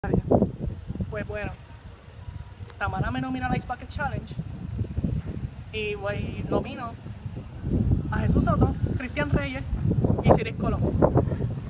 Pues bueno, Tamara me nomina al Ice Bucket Challenge y nomino a Jesús Soto, Cristian Reyes y Ciris Colón.